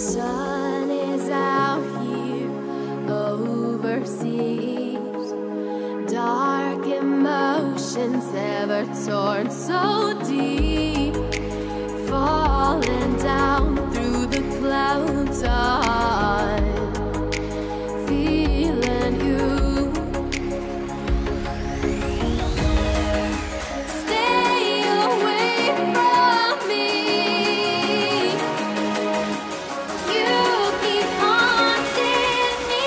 sun is out here overseas. Dark emotions ever torn so deep, falling down through the clouds. I'm feeling you. Stay away from me. You keep haunting me.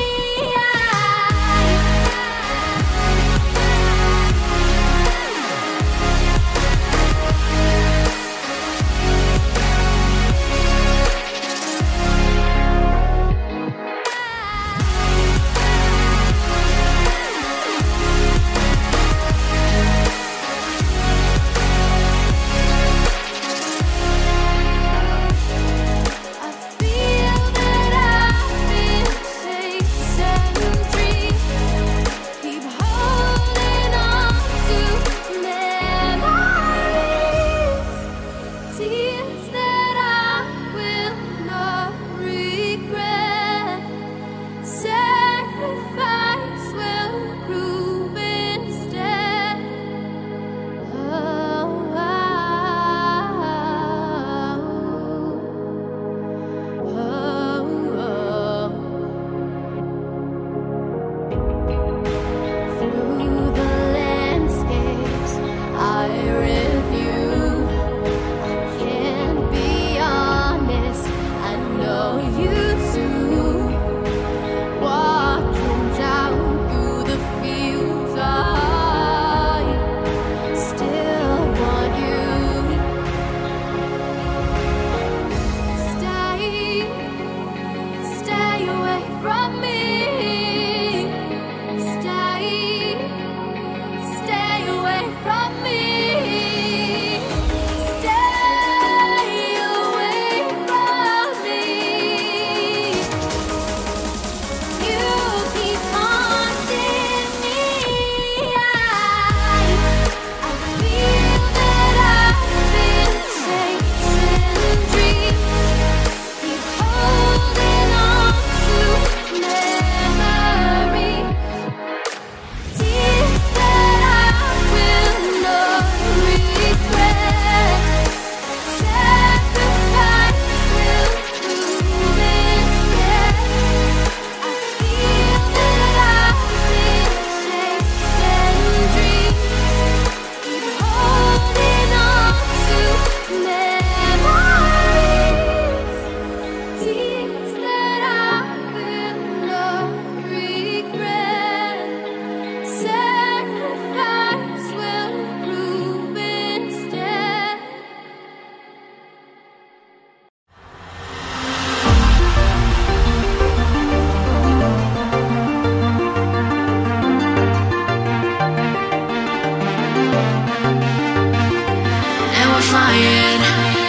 Flying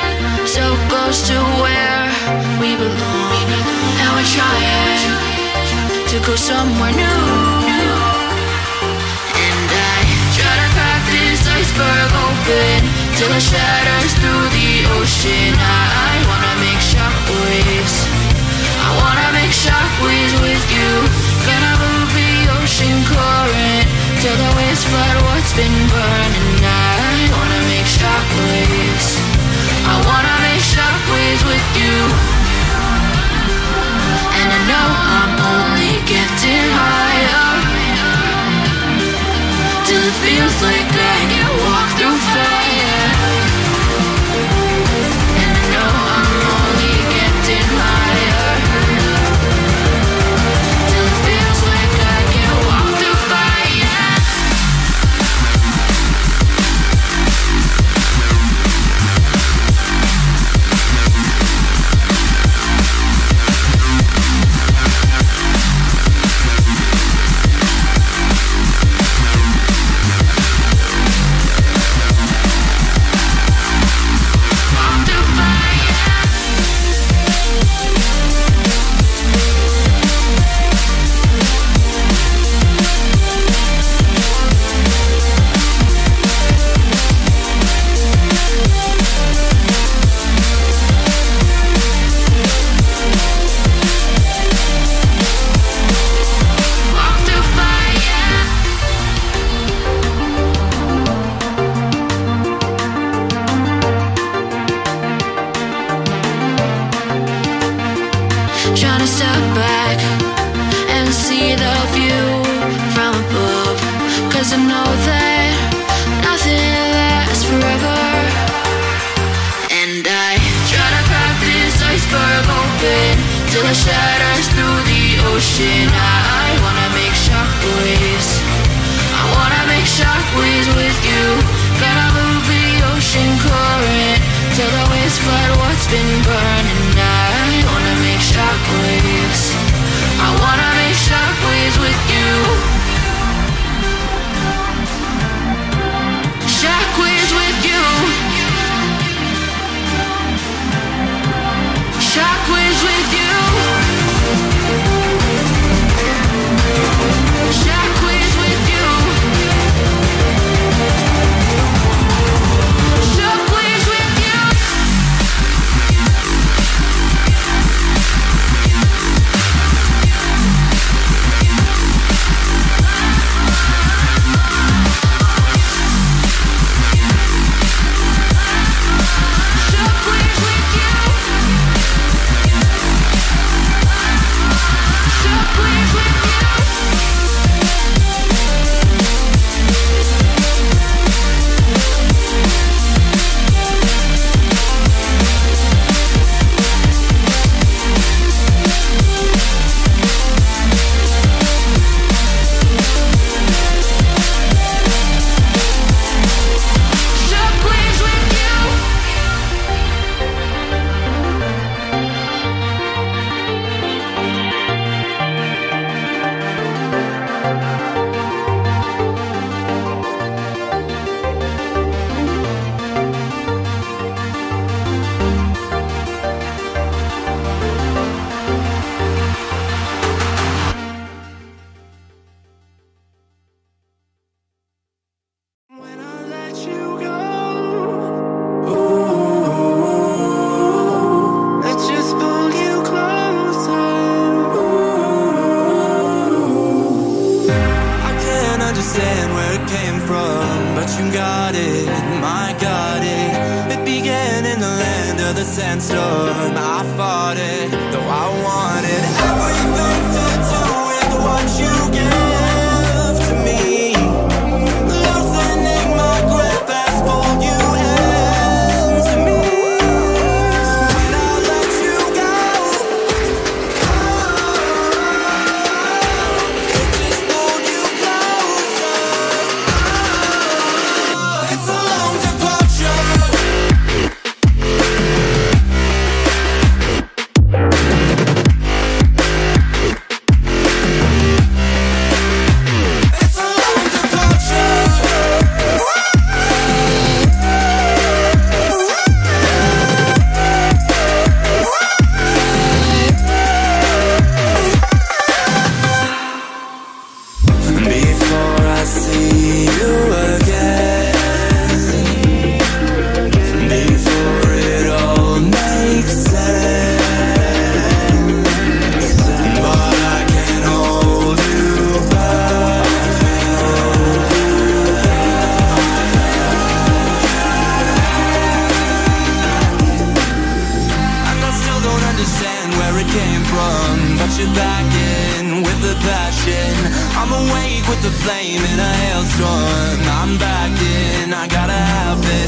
so close to where we belong, and we're trying to go somewhere new. And I try to crack this iceberg open till it shatters through the ocean. I wanna make shockwaves. I wanna make shockwaves with you. Gonna move the ocean current till the waves flood what's been burning. I wanna make shockwaves. I wanna make shockwaves with you. And I know I'm only getting higher till it feels like I can walk through fire. And I know I'm only getting higher till it feels like I can walk through fire. till it shatters through the ocean. I wanna make shockwaves. I wanna make shockwaves with you. Gonna move the ocean current till the waves flood what's been burning. I wanna make shockwaves. I wanna make shockwaves with you. Shockwaves with you. Shockwaves with you. Shockwaves with you. Shockwaves with you. Sandstorm, I fought it, though I wanted everything to do with what you gave to me. Loosening my grip as pulled you into me. When I let you go, it just pulled you closer. It's a long departure. I'm awake with the flame in a hailstorm. I'm back in, I gotta have it.